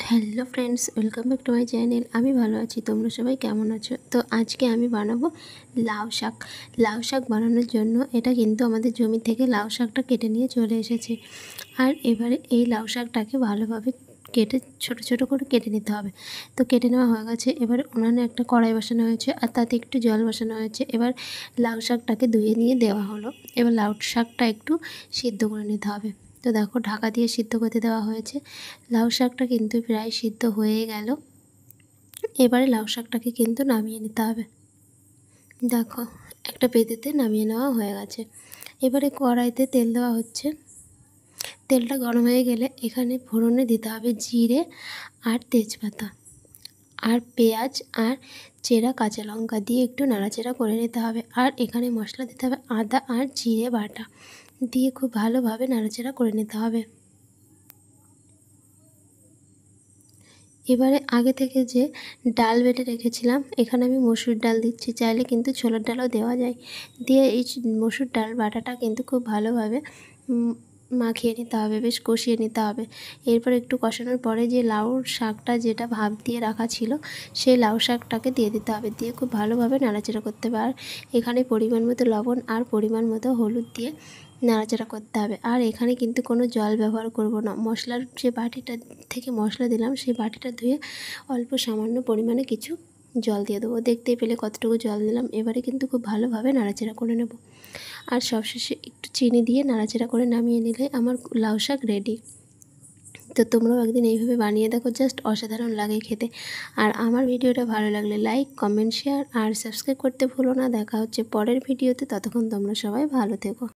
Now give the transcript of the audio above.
Hello friends, welcome back to my channel. আমি ভালো আছি, তোমরা সবাই কেমন আছো? তো আজকে আমি বানাবো লাউ শাক। লাউ শাক বানানোর জন্য এটা কিন্তু আমাদের জমি থেকে লাউ শাকটা কেটে নিয়ে চলে এসেছে। আর এবারে এই লাউ শাকটাকে ভালোভাবে কেটে ছোট ছোট করে কেটে নিতে হবে। তো কেটে নেওয়া হয়ে গেছে। এবার উনানে একটা কড়াই বসানো হয়েছে আর তাতে একটু জল বসানো হয়েছে। এবার লাউ শাকটাকে ধুয়ে নিয়ে দেওয়া হলো। এবার লাউ শাকটা একটু সিদ্ধ করে নিতে হবে। তো দেখো, ঢাকা দিয়ে সিদ্ধ করতে দেওয়া হয়েছে। লাউ শাকটা কিন্তু প্রায় সিদ্ধ হয়ে গেল। এবারে লাউ শাকটাকে কিন্তু নামিয়ে নিতে হবে। দেখো, একটা পেঁদেতে নামিয়ে নেওয়া হয়ে গেছে। এবারে কড়াইতে তেল দেওয়া হচ্ছে। তেলটা গরম হয়ে গেলে এখানে ফোড়নে দিতে হবে জিরে আর তেজপাতা আর পেঁয়াজ আর চেরা কাঁচা লঙ্কা দিয়ে একটু নাড়াচাড়া করে নিতে হবে। আর এখানে মশলা দিতে হবে আদা আর জিরে বাটা দিয়ে খুব ভালোভাবে নাড়াচাড়া করে নিতে হবে। এবারে আগে থেকে যে ডাল বেটে রেখেছিলাম, এখানে আমি মসুর ডাল দিচ্ছি, চাইলে কিন্তু ছোলার ডালও দেওয়া যায়। দিয়ে এই মসুর ডাল বাটাটা কিন্তু খুব ভালোভাবে মাখিয়ে নিতে হবে, বেশ কষিয়ে নিতে হবে। এরপর একটু কষানোর পরে যে লাউ শাকটা যেটা ভাপ দিয়ে রাখা ছিল, সেই লাউ শাকটাকে দিয়ে দিতে হবে। দিয়ে খুব ভালোভাবে নাড়াচাড়া করতে হবে। আর এখানে পরিমাণ মতো লবণ আর পরিমাণ মতো হলুদ দিয়ে নাড়াচাড়া করতে হবে। আর এখানে কিন্তু কোনো জল ব্যবহার করব না। মশলার যে বাটিটা থেকে মশলা দিলাম, সেই বাটিটা ধুয়ে অল্প সামান্য পরিমাণে কিছু জল দিয়ে দেবো। দেখতেই পেলে কতটুকু জল দিলাম। এবারে কিন্তু খুব ভালোভাবে নাড়াচাড়া করে নেব। আর সবশেষে একটু চিনি দিয়ে নাড়াচাড়া করে নামিয়ে নিলে আমার লাউ শাক রেডি। তো তোমরাও একদিন এইভাবে বানিয়ে দেখো, জাস্ট অসাধারণ লাগে খেতে। আর আমার ভিডিওটা ভালো লাগলে লাইক, কমেন্ট, শেয়ার আর সাবস্ক্রাইব করতে ভুলো না। দেখা হচ্ছে পরের ভিডিওতে। ততক্ষণ তোমরা সবাই ভালো থেকো।